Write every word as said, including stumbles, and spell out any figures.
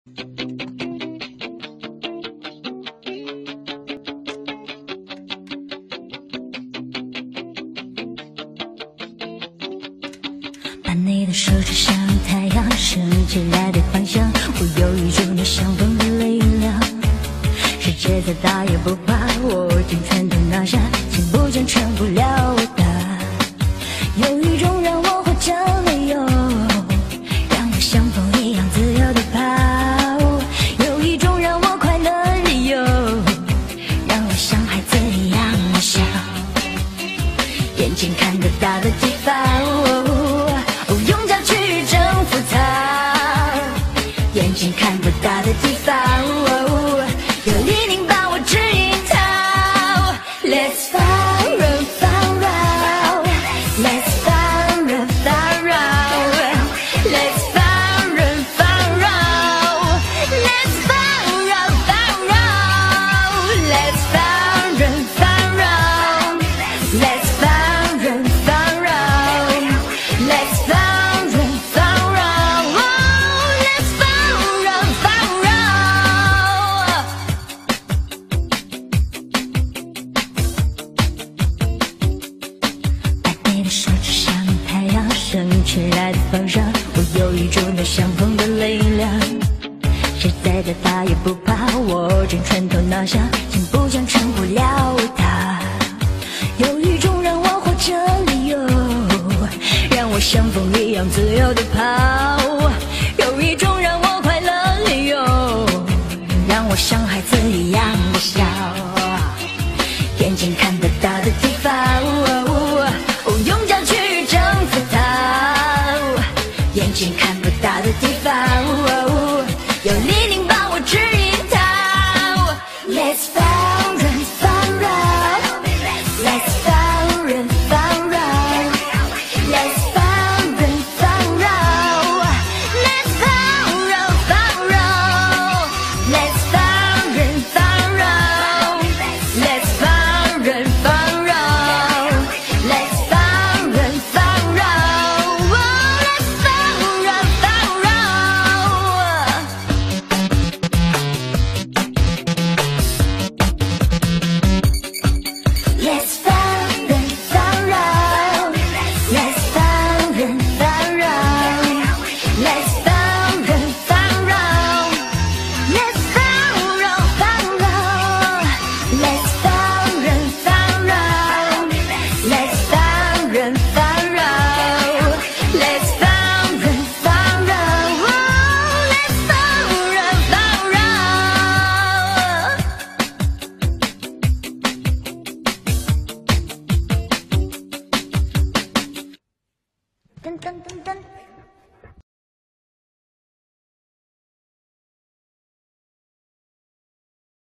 把你的手指像太阳升起来的方向，我有一种相逢的力量。世界再大也不怕，我尽全都拿下，心不见成不了我的。有一种让我活着理由，让我像风一样自由地跑。有一种让我快乐理由，让我像孩子一样的笑。眼睛看得到的地方，用脚去征服它。眼睛看不到的地方，有力量把我指引逃。 Let's far run far round, Let's far run far round, Let's far run far round, Let's far run far round, Let's far run far round, Let's far run far round, Let's far run far round, Let's far run far round。 把你的手指向太阳升起来的方向，我有一种要相逢的力量。谁再大他也不怕，我将拳头拿下，心不将成不了他。有一种让我活着理由，让我像风一样自由地跑。有一种让我快乐理由，让我像孩子一样的笑。眼睛看得到